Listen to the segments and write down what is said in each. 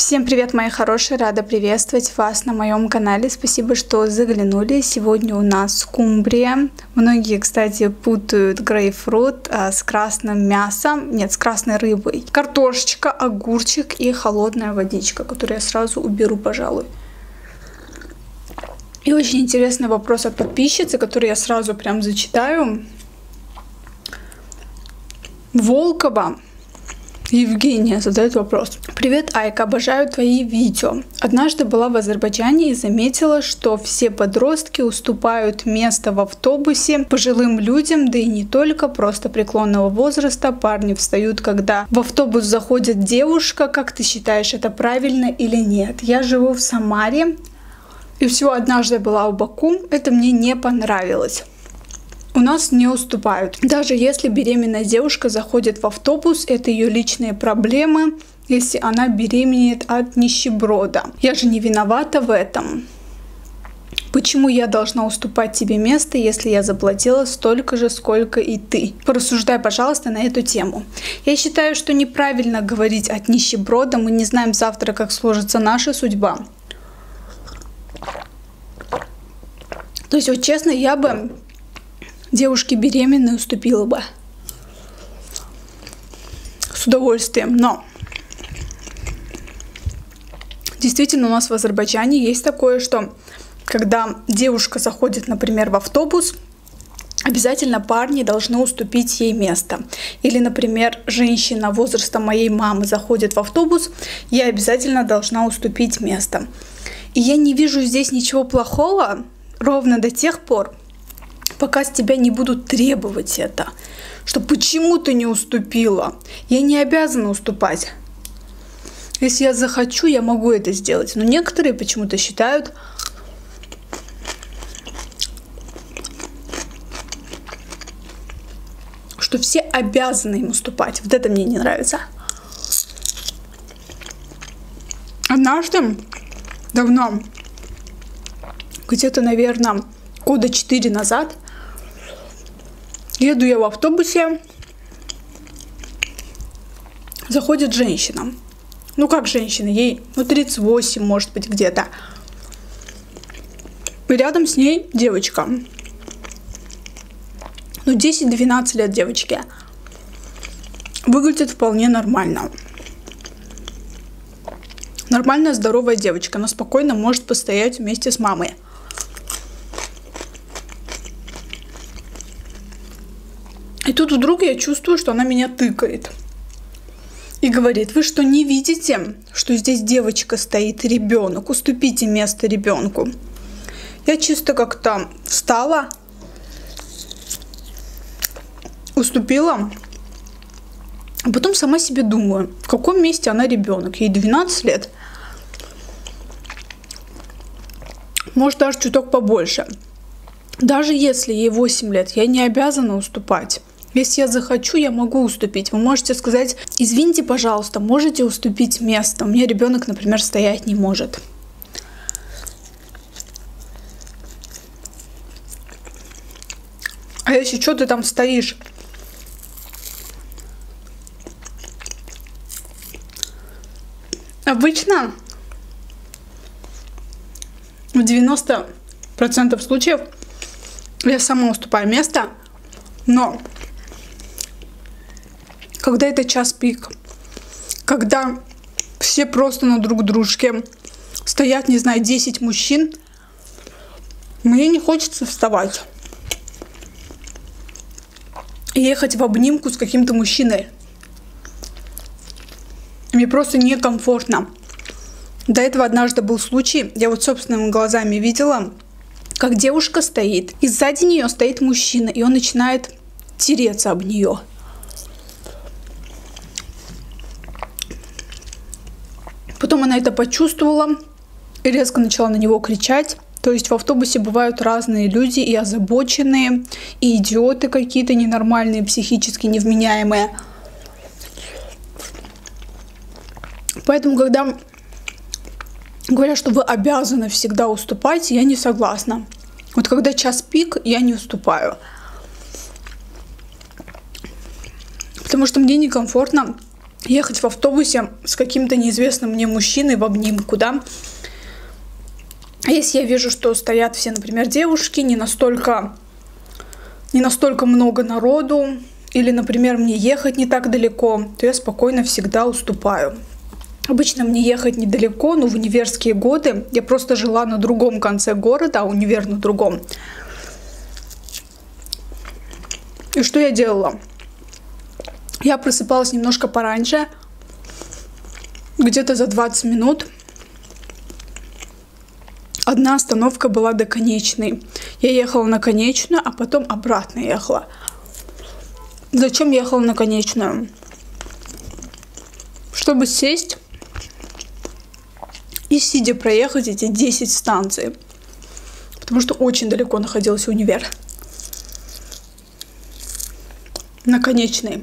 Всем привет, мои хорошие! Рада приветствовать вас на моем канале. Спасибо, что заглянули. Сегодня у нас скумбрия. Многие, кстати, путают грейпфрут с красным мясом. Нет, с красной рыбой. Картошечка, огурчик и холодная водичка, которую я сразу уберу, пожалуй. И очень интересный вопрос от подписчицы, который я сразу прям зачитаю. Волкова Евгения задает вопрос. Привет, Айка, обожаю твои видео. Однажды была в Азербайджане и заметила, что все подростки уступают место в автобусе пожилым людям, да и не только, просто преклонного возраста. Парни встают, когда в автобус заходит девушка. Как ты считаешь, это правильно или нет? Я живу в Самаре и всего однажды была в Баку. Это мне не понравилось. У нас не уступают. Даже если беременная девушка заходит в автобус, это ее личные проблемы, если она беременеет от нищеброда. Я же не виновата в этом. Почему я должна уступать тебе место, если я заплатила столько же, сколько и ты? Порассуждай, пожалуйста, на эту тему. Я считаю, что неправильно говорить от нищеброда. Мы не знаем завтра, как сложится наша судьба. То есть, вот честно, я бы девушке беременной уступила бы с удовольствием, но действительно у нас в Азербайджане есть такое, что когда девушка заходит, например, в автобус, обязательно парни должны уступить ей место. Или, например, женщина возраста моей мамы заходит в автобус, я обязательно должна уступить место. И я не вижу здесь ничего плохого ровно до тех пор, пока с тебя не будут требовать это, что почему ты не уступила. Я не обязана уступать. Если я захочу, я могу это сделать. Но некоторые почему-то считают, что все обязаны им уступать. Вот это мне не нравится. Однажды, давно, где-то, наверное, года 4 назад, еду я в автобусе, заходит женщина. Ну как женщина, ей 38, может быть, где-то. И рядом с ней девочка. 10-12 лет девочки. Выглядит вполне нормально. Нормальная, здоровая девочка. Она спокойно может постоять вместе с мамой. И тут вдруг я чувствую, что она меня тыкает. И говорит: вы что, не видите, что здесь девочка стоит, ребенок? Уступите место ребенку. Я чисто как-то встала, уступила, а потом сама себе думаю, в каком месте она ребенок? Ей 12 лет. Может, даже чуток побольше. Даже если ей 8 лет, я не обязана уступать. Если я захочу, я могу уступить. Вы можете сказать: извините, пожалуйста, можете уступить место? У меня ребенок, например, стоять не может. А если что, ты там стоишь? Обычно в 90% случаев я сама уступаю место, но когда это час пик, когда все просто на друг дружке стоят, не знаю, 10 мужчин, мне не хочется вставать и ехать в обнимку с каким-то мужчиной. Мне просто некомфортно. До этого однажды был случай, я вот собственными глазами видела, как девушка стоит, и сзади нее стоит мужчина, и он начинает тереться об нее. Потом она это почувствовала и резко начала на него кричать. То есть в автобусе бывают разные люди, и озабоченные, и идиоты какие-то ненормальные, психически невменяемые. Поэтому, когда говорят, что вы обязаны всегда уступать, я не согласна. Вот когда час пик, я не уступаю. Потому что мне некомфортно ехать в автобусе с каким-то неизвестным мне мужчиной в обнимку, да. А если я вижу, что стоят все, например, девушки, не настолько много народу, или, например, мне ехать не так далеко, то я спокойно всегда уступаю. Обычно мне ехать недалеко, но в универские годы я просто жила на другом конце города, а универ на другом. И что я делала? Я просыпалась немножко пораньше, где-то за 20 минут. Одна остановка была до конечной. Я ехала на конечную, а потом обратно ехала. Зачем ехала на конечную? Чтобы сесть и сидя проехать эти 10 станций. Потому что очень далеко находился универ. На конечной.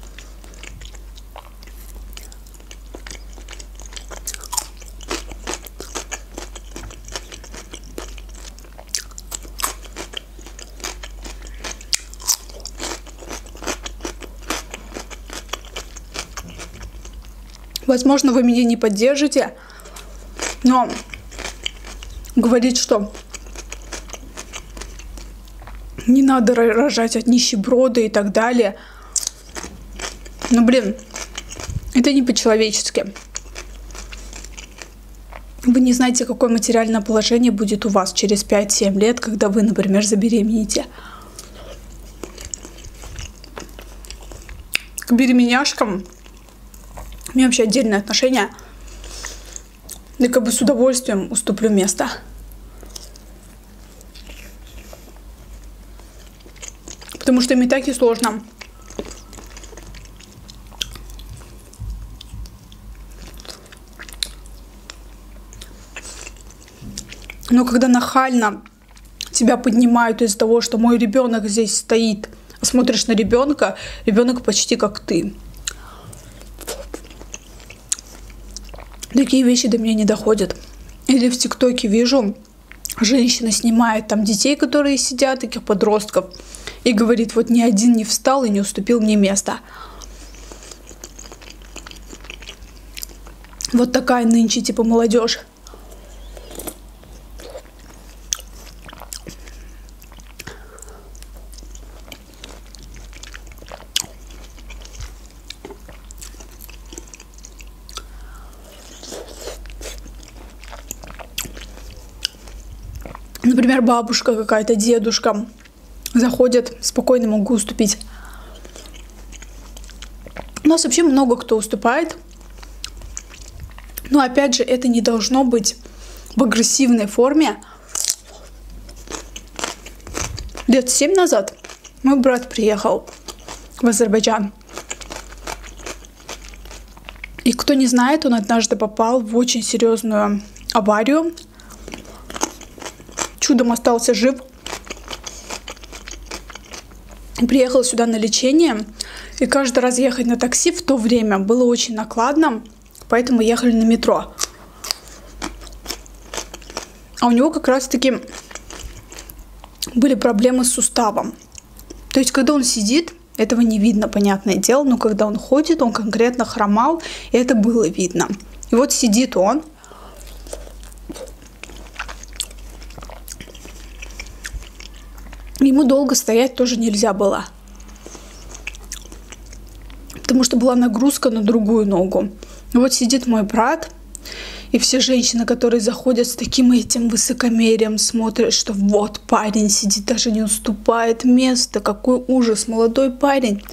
Возможно, вы меня не поддержите, но говорить, что не надо рожать от нищеброда и так далее. Ну, блин, это не по-человечески. Вы не знаете, какое материальное положение будет у вас через 5-7 лет, когда вы, например, забеременеете. К беременяшкам у меня вообще отдельное отношение. И как бы с удовольствием уступлю место. Потому что им и так и сложно. Но когда нахально тебя поднимают из-за того, что мой ребенок здесь стоит, смотришь на ребенка, ребенок почти как ты. Такие вещи до меня не доходят. Или в ТикТоке вижу, женщина снимает там детей, которые сидят, таких подростков, и говорит, вот ни один не встал и не уступил мне место. Вот такая нынче типа молодежь. Например, бабушка какая-то, дедушка заходят, спокойно могу уступить. У нас вообще много кто уступает. Но опять же, это не должно быть в агрессивной форме. Лет 7 назад мой брат приехал в Азербайджан. И кто не знает, он однажды попал в очень серьезную аварию. Чудом остался жив. Приехал сюда на лечение. И каждый раз ехать на такси в то время было очень накладно. Поэтому ехали на метро. А у него как раз-таки были проблемы с суставом. То есть, когда он сидит, этого не видно, понятное дело. Но когда он ходит, он конкретно хромал. И это было видно. И вот сидит он. Ему долго стоять тоже нельзя было. Потому что была нагрузка на другую ногу. И вот сидит мой брат. И все женщины, которые заходят с таким этим высокомерием, смотрят, что вот парень сидит, даже не уступает место. Какой ужас, молодой парень.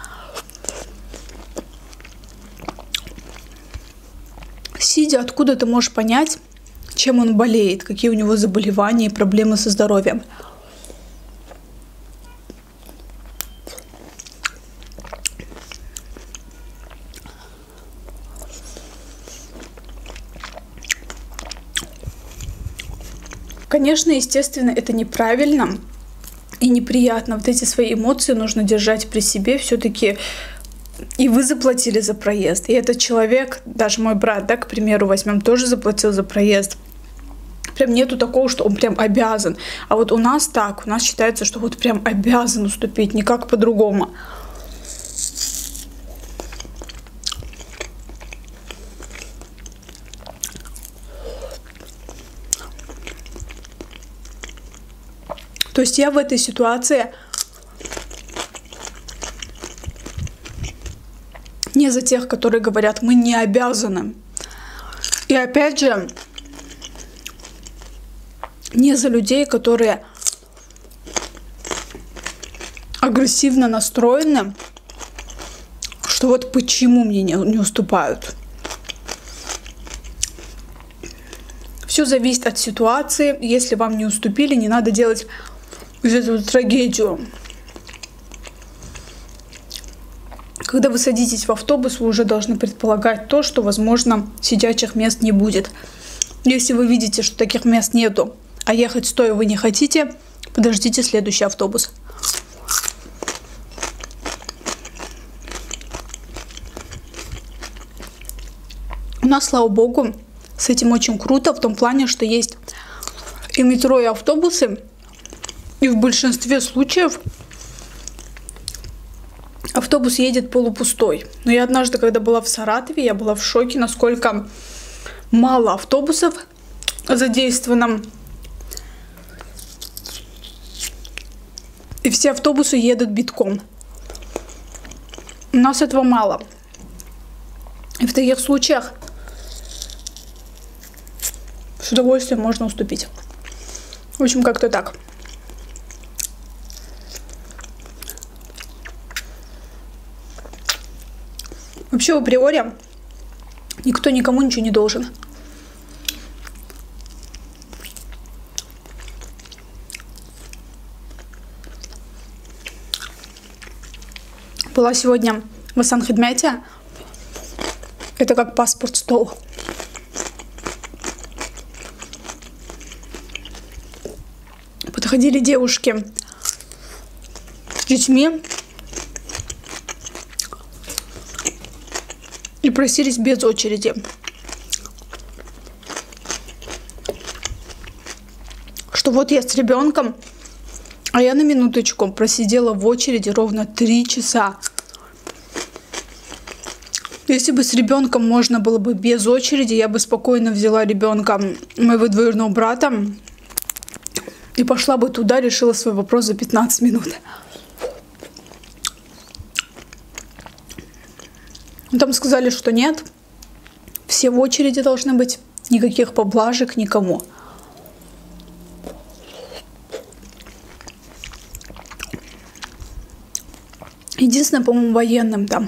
Сидя, откуда ты можешь понять, чем он болеет, какие у него заболевания и проблемы со здоровьем. Конечно, естественно, это неправильно и неприятно. Вот эти свои эмоции нужно держать при себе. Все-таки и вы заплатили за проезд. И этот человек, даже мой брат, да, к примеру, возьмем, тоже заплатил за проезд. Прям нету такого, что он прям обязан. А вот у нас так, у нас считается, что вот прям обязан уступить, никак по-другому. То есть я в этой ситуации не за тех, которые говорят, мы не обязаны. И опять же, не за людей, которые агрессивно настроены, что вот почему мне не уступают. Все зависит от ситуации. Если вам не уступили, не надо делать из этого трагедию. Когда вы садитесь в автобус, вы уже должны предполагать то, что, возможно, сидячих мест не будет. Если вы видите, что таких мест нету, а ехать стоя вы не хотите, подождите следующий автобус. У нас, слава богу, с этим очень круто, в том плане, что есть и метро, и автобусы, и в большинстве случаев автобус едет полупустой. Но я однажды, когда была в Саратове, я была в шоке, насколько мало автобусов задействовано. И все автобусы едут битком. У нас этого мало. И в таких случаях с удовольствием можно уступить. В общем, как-то так. Вообще, априори, никто никому ничего не должен. Была сегодня в Асан-Хидмете. Это как паспорт-стол. Подходили девушки с детьми и просились без очереди. Что вот я с ребенком, а я на минуточку просидела в очереди ровно 3 часа. Если бы с ребенком можно было бы без очереди, я бы спокойно взяла ребенка моего двоюродного брата и пошла бы туда, решила свой вопрос за 15 минут. Там сказали, что нет, все в очереди должны быть, никаких поблажек никому. Единственное, по-моему, военным там.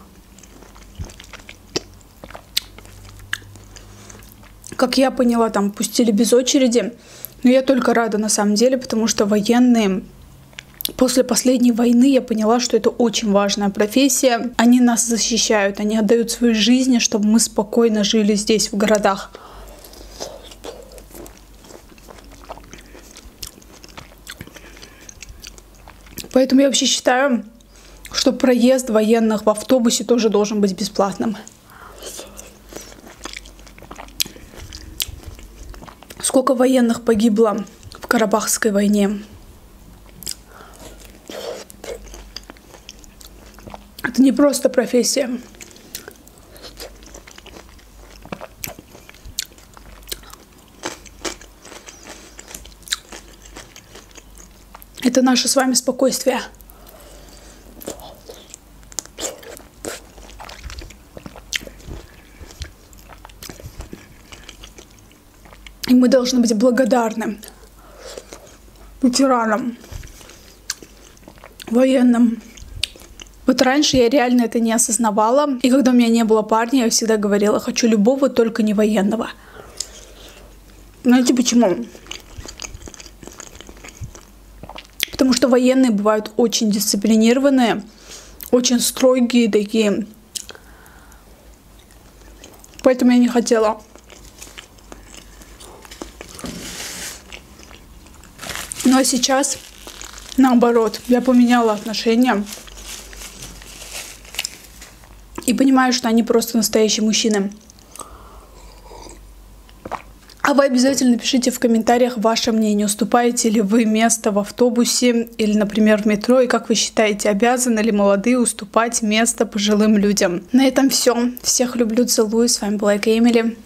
Как я поняла, там пустили без очереди. Но я только рада на самом деле, потому что военные после последней войны я поняла, что это очень важная профессия. Они нас защищают, они отдают свои жизни, чтобы мы спокойно жили здесь, в городах. Поэтому я вообще считаю, что проезд военных в автобусе тоже должен быть бесплатным. Сколько военных погибло в Карабахской войне. Это не просто профессия. Это наше с вами спокойствие. И мы должны быть благодарны ветеранам, военным. Вот раньше я реально это не осознавала. И когда у меня не было парня, я всегда говорила, хочу любого, только не военного. Знаете почему? Потому что военные бывают очень дисциплинированные, очень строгие такие. Поэтому я не хотела. Ну а сейчас, наоборот, я поменяла отношения. И понимаю, что они просто настоящие мужчины. А вы обязательно пишите в комментариях ваше мнение. Уступаете ли вы место в автобусе или, например, в метро? И как вы считаете, обязаны ли молодые уступать место пожилым людям? На этом все. Всех люблю, целую. С вами была Эмили.